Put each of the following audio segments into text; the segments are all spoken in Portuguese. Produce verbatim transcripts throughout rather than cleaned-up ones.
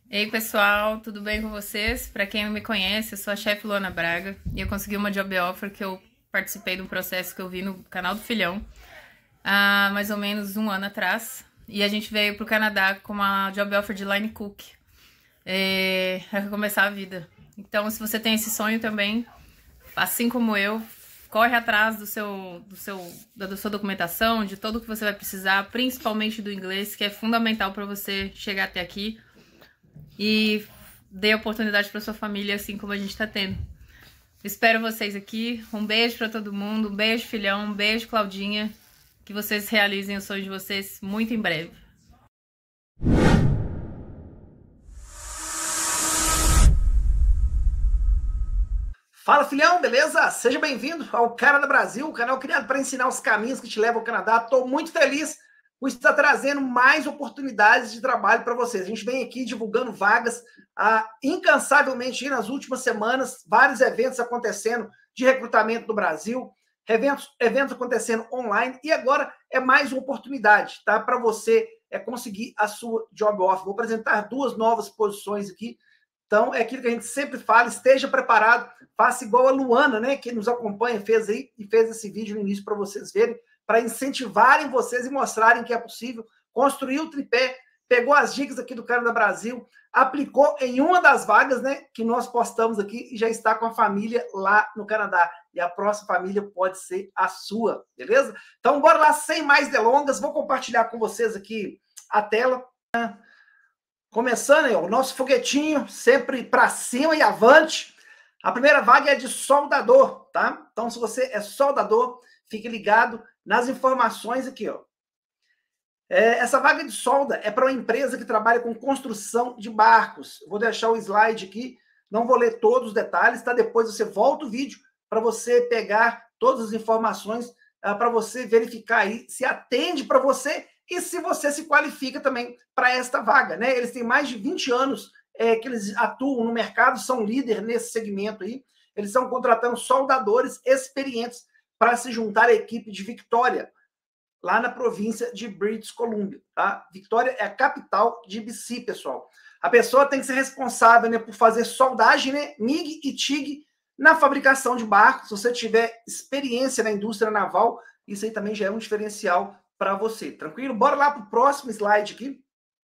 Ei, pessoal, tudo bem com vocês? Para quem não me conhece, eu sou a chefe Luana Braga e eu consegui uma job offer que eu participei de um processo que eu vi no canal do Filhão há mais ou menos um ano atrás. E a gente veio para o Canadá com uma job offer de line cook é, para recomeçar a vida. Então, se você tem esse sonho também, assim como eu, corre atrás do seu, do seu, da sua documentação, de tudo que você vai precisar, principalmente do inglês, que é fundamental para você chegar até aqui. E dê oportunidade para sua família, assim como a gente está tendo. Espero vocês aqui. Um beijo para todo mundo. Um beijo, filhão. Um beijo, Claudinha. Que vocês realizem os sonhos de vocês muito em breve. Fala, filhão, beleza? Seja bem-vindo ao Canadá Brasil, o canal criado para ensinar os caminhos que te levam ao Canadá. Estou muito feliz por estar trazendo mais oportunidades de trabalho para vocês. A gente vem aqui divulgando vagas ah, incansavelmente nas últimas semanas, vários eventos acontecendo de recrutamento no Brasil, eventos, eventos acontecendo online, e agora é mais uma oportunidade, tá? Para você é, conseguir a sua job offer. Vou apresentar duas novas posições aqui. Então, é aquilo que a gente sempre fala, esteja preparado, faça igual a Luana, né, que nos acompanha, fez aí e fez esse vídeo no início para vocês verem, para incentivarem vocês e mostrarem que é possível. Construiu o tripé, pegou as dicas aqui do Canadá Brasil, aplicou em uma das vagas, né, que nós postamos aqui e já está com a família lá no Canadá. E a próxima família pode ser a sua, beleza? Então, bora lá, sem mais delongas, vou compartilhar com vocês aqui a tela. Começando aí, ó, o nosso foguetinho, sempre para cima e avante. A primeira vaga é de soldador, tá? Então, se você é soldador, fique ligado nas informações aqui, ó. É, essa vaga de solda é para uma empresa que trabalha com construção de barcos. Vou deixar o slide aqui, não vou ler todos os detalhes, tá? Depois você volta o vídeo para você pegar todas as informações, uh, para você verificar aí se atende para você e se você se qualifica também para esta vaga, né? Eles têm mais de vinte anos é, que eles atuam no mercado, são líder nesse segmento aí. Eles estão contratando soldadores experientes para se juntar à equipe de Victoria, lá na província de British Columbia, tá? Victoria é a capital de B C, pessoal. A pessoa tem que ser responsável, né, por fazer soldagem, né, M I G e T I G na fabricação de barcos. Se você tiver experiência na indústria naval, isso aí também já é um diferencial para você, tranquilo? Bora lá para o próximo slide aqui.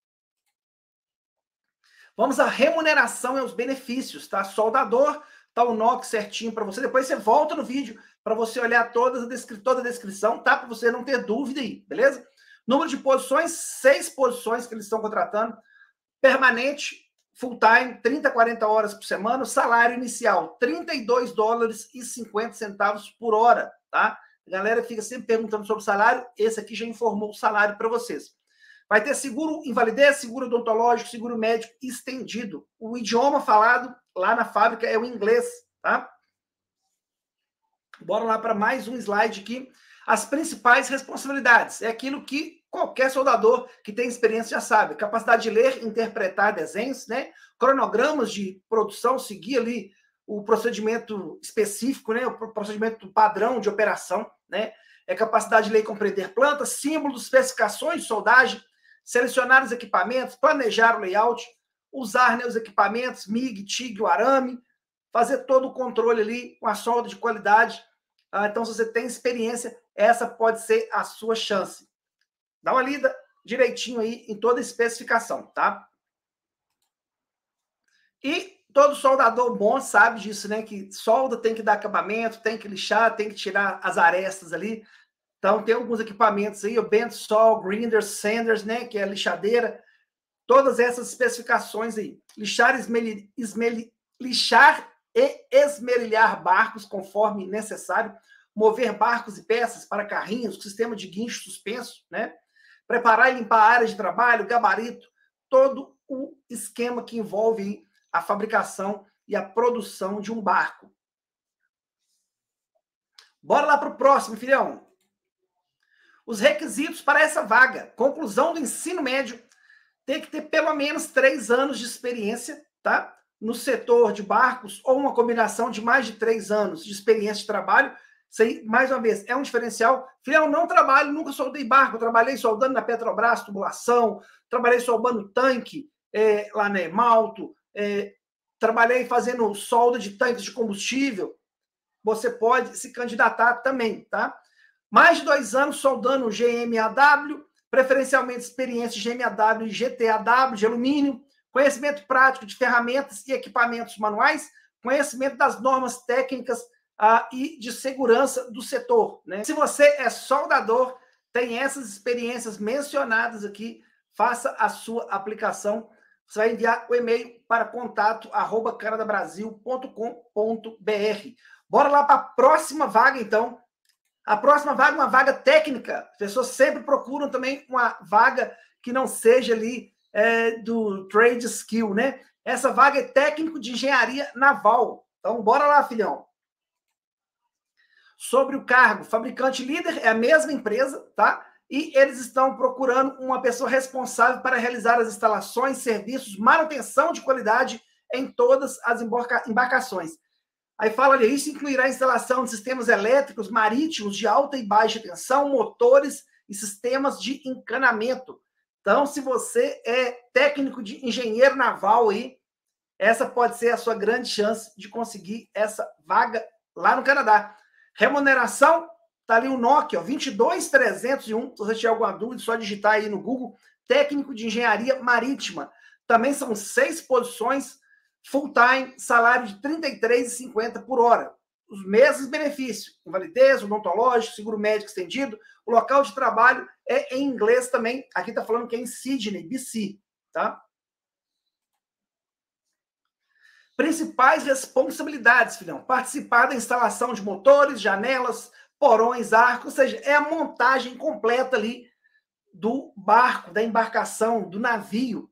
Vamos à remuneração e aos benefícios, tá? Soldador, tá o N O C certinho para você. Depois você volta no vídeo para você olhar toda a, descri toda a descrição, tá? Para você não ter dúvida aí, beleza? Número de posições, seis posições que eles estão contratando. Permanente, full time, trinta, quarenta horas por semana. O salário inicial, trinta e dois dólares e cinquenta centavos por hora, tá? A galera fica sempre perguntando sobre o salário, esse aqui já informou o salário para vocês. Vai ter seguro invalidez, seguro odontológico, seguro médico estendido. O idioma falado lá na fábrica é o inglês, tá? Bora lá para mais um slide aqui. As principais responsabilidades. É aquilo que qualquer soldador que tem experiência já sabe. Capacidade de ler, interpretar desenhos, né? Cronogramas de produção, seguir ali o procedimento específico, né? O procedimento padrão de operação, né? É capacidade de ler e compreender plantas, símbolos, especificações de soldagem, selecionar os equipamentos, planejar o layout, usar, né, os equipamentos, M I G, T I G, o arame, fazer todo o controle ali com a solda de qualidade. Ah, então, se você tem experiência, essa pode ser a sua chance. Dá uma lida direitinho aí em toda a especificação, tá? E todo soldador bom sabe disso, né? Que solda tem que dar acabamento, tem que lixar, tem que tirar as arestas ali. Então, tem alguns equipamentos aí, o bend saw, grinder, sanders, né? Que é a lixadeira. Todas essas especificações aí. Lixar, esmeli, esmeli, lixar e esmerilhar barcos conforme necessário, mover barcos e peças para carrinhos, com sistema de guincho suspenso, né? Preparar e limpar a área de trabalho, gabarito, todo o esquema que envolve a fabricação e a produção de um barco. Bora lá para o próximo, filhão. Os requisitos para essa vaga. Conclusão do ensino médio. Tem que ter pelo menos três anos de experiência, tá? No setor de barcos, ou uma combinação de mais de três anos de experiência de trabalho. Isso aí, mais uma vez, é um diferencial. Filhão, não trabalho, nunca soldei barco. Eu trabalhei soldando na Petrobras, tubulação, trabalhei soldando tanque, é, lá na Emalto, é, trabalhei fazendo solda de tanques de combustível, você pode se candidatar também, tá? Mais de dois anos soldando G M A W, preferencialmente experiência G M A W e G T A W de alumínio, conhecimento prático de ferramentas e equipamentos manuais, conhecimento das normas técnicas ah, e de segurança do setor, né? Se você é soldador, tem essas experiências mencionadas aqui, faça a sua aplicação. Você vai enviar o e-mail para contato arroba canadabrasil ponto com ponto br. Bora lá para a próxima vaga, então. A próxima vaga é uma vaga técnica. As pessoas sempre procuram também uma vaga que não seja ali é, do trade skill, né? Essa vaga é técnico de engenharia naval. Então, bora lá, filhão. Sobre o cargo, fabricante líder é a mesma empresa, tá? E eles estão procurando uma pessoa responsável para realizar as instalações, serviços, manutenção de qualidade em todas as embarca embarcações. Aí fala ali, isso incluirá a instalação de sistemas elétricos marítimos de alta e baixa tensão, motores e sistemas de encanamento. Então, se você é técnico de engenheiro naval aí, essa pode ser a sua grande chance de conseguir essa vaga lá no Canadá. Remuneração, tá ali o Nokia, vinte e dois mil trezentos e um, se você tiver alguma dúvida, é só digitar aí no Google, técnico de engenharia marítima. Também são seis posições, full time, salário de trinta e três reais e cinquenta centavos por hora. Os mesmos benefícios, invalidez, odontológico, seguro médico estendido. O local de trabalho é em inglês também. Aqui está falando que é em Sydney, B C, tá? Principais responsabilidades, filhão. Participar da instalação de motores, janelas, porões, arcos, ou seja, é a montagem completa ali do barco, da embarcação, do navio.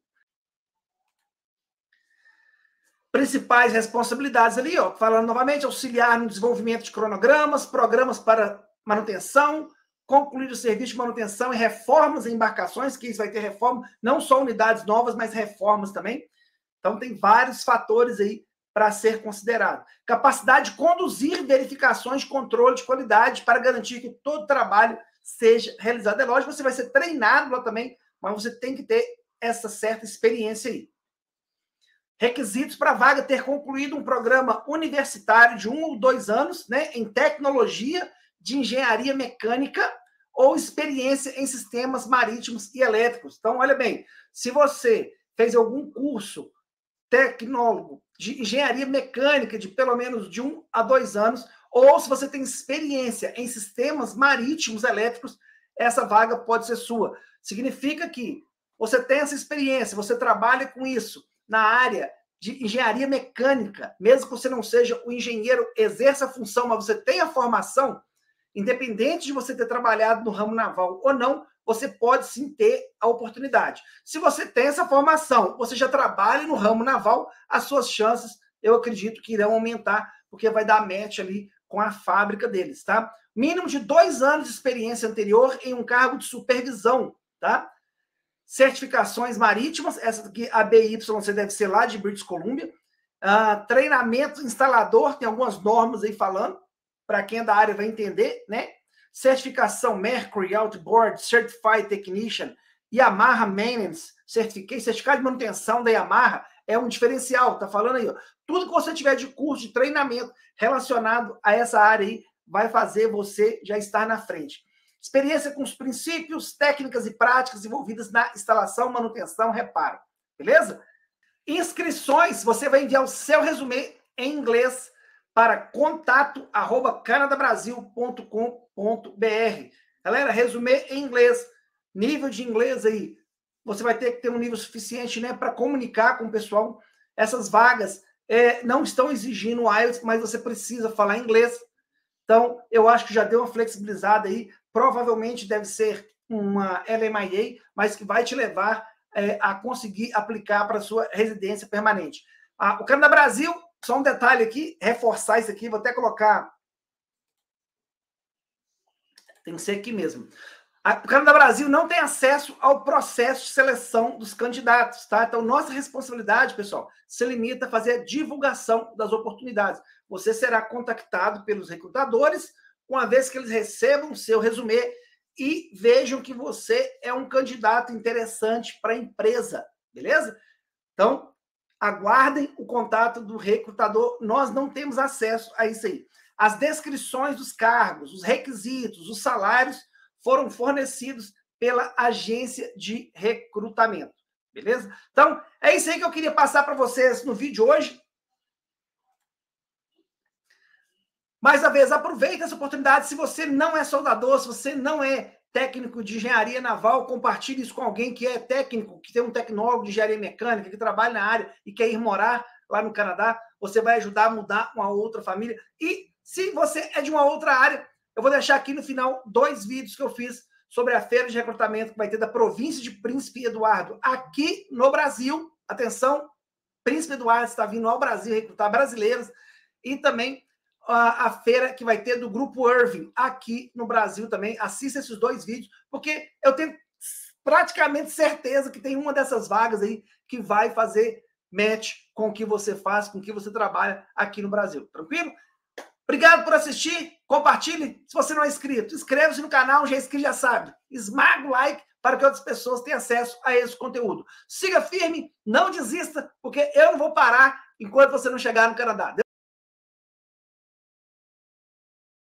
Principais responsabilidades ali, ó, falando novamente, auxiliar no desenvolvimento de cronogramas, programas para manutenção, concluir o serviço de manutenção e reformas em embarcações, que isso vai ter reforma, não só unidades novas, mas reformas também. Então, tem vários fatores aí para ser considerado. Capacidade de conduzir verificações de controle de qualidade para garantir que todo o trabalho seja realizado. É lógico, você vai ser treinado lá também, mas você tem que ter essa certa experiência aí. Requisitos para a vaga: ter concluído um programa universitário de um ou dois anos, né, em tecnologia de engenharia mecânica ou experiência em sistemas marítimos e elétricos. Então, olha bem, se você fez algum curso tecnólogo de engenharia mecânica de pelo menos de um a dois anos, ou se você tem experiência em sistemas marítimos elétricos, essa vaga pode ser sua. Significa que você tem essa experiência, você trabalha com isso na área de engenharia mecânica, mesmo que você não seja o engenheiro, exerça a função, mas você tem a formação, independente de você ter trabalhado no ramo naval ou não, você pode sim ter a oportunidade. Se você tem essa formação, você já trabalha no ramo naval, as suas chances, eu acredito que irão aumentar, porque vai dar match ali com a fábrica deles, tá? Mínimo de dois anos de experiência anterior em um cargo de supervisão, tá? Certificações marítimas, essa daqui, a B Y C deve ser lá de British Columbia. Uh, treinamento instalador, tem algumas normas aí falando, para quem é da área vai entender, né? Certificação Mercury Outboard Certified Technician, Yamaha Maintenance Certificate, certificado de manutenção da Yamaha, é um diferencial, tá falando aí, ó. Tudo que você tiver de curso, de treinamento relacionado a essa área aí, vai fazer você já estar na frente. Experiência com os princípios, técnicas e práticas envolvidas na instalação, manutenção, reparo. Beleza? Inscrições, você vai enviar o seu resumê em inglês para contato arroba canadabrasil ponto com ponto br. Galera, resumê em inglês. Nível de inglês aí, você vai ter que ter um nível suficiente, né, para comunicar com o pessoal. Essas vagas é, não estão exigindo o I E L T S, mas você precisa falar inglês. Então, eu acho que já deu uma flexibilizada aí. Provavelmente deve ser uma L M I A, mas que vai te levar é, a conseguir aplicar para a sua residência permanente. Ah, o Canadá Brasil, só um detalhe aqui, reforçar isso aqui, vou até colocar. Tem que ser aqui mesmo. O Canadá Brasil não tem acesso ao processo de seleção dos candidatos, tá? Então, nossa responsabilidade, pessoal, se limita a fazer a divulgação das oportunidades. Você será contactado pelos recrutadores, uma vez que eles recebam o seu resumê e vejam que você é um candidato interessante para a empresa, beleza? Então, aguardem o contato do recrutador. Nós não temos acesso a isso aí. As descrições dos cargos, os requisitos, os salários foram fornecidos pela agência de recrutamento. Beleza? Então, é isso aí que eu queria passar para vocês no vídeo hoje. Mais uma vez, aproveita essa oportunidade. Se você não é soldador, se você não é técnico de engenharia naval, compartilhe isso com alguém que é técnico, que tem um tecnólogo de engenharia mecânica, que trabalha na área e quer ir morar lá no Canadá. Você vai ajudar a mudar uma outra família. E se você é de uma outra área, eu vou deixar aqui no final dois vídeos que eu fiz sobre a feira de recrutamento que vai ter da província de Príncipe Eduardo aqui no Brasil. Atenção, Príncipe Eduardo está vindo ao Brasil recrutar brasileiros. E também a, a feira que vai ter do Grupo Irving aqui no Brasil também. Assista esses dois vídeos, porque eu tenho praticamente certeza que tem uma dessas vagas aí que vai fazer match com o que você faz, com o que você trabalha aqui no Brasil. Tranquilo? Obrigado por assistir, compartilhe. Se você não é inscrito, inscreva-se no canal, já é inscrito, já sabe. Esmaga o like para que outras pessoas tenham acesso a esse conteúdo. Siga firme, não desista, porque eu não vou parar enquanto você não chegar no Canadá.